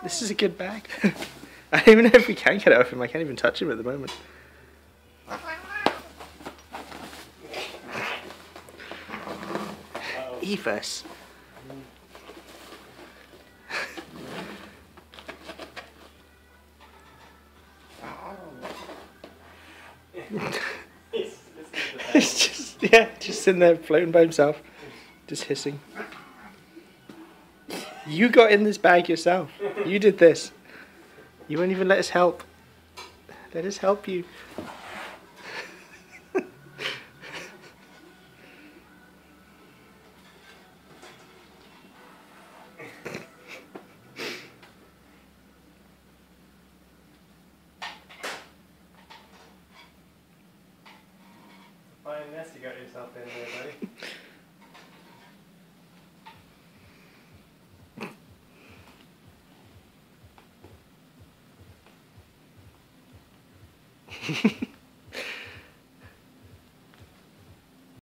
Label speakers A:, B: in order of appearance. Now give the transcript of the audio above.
A: This is a good bag. I don't even know if we can get it off him. I can't even touch him at the moment. Evus. He's just sitting there floating by himself, just hissing. You got in this bag yourself. You did this. You won't even let us help. Let us help you.
B: Fine mess you got yourself in there, buddy.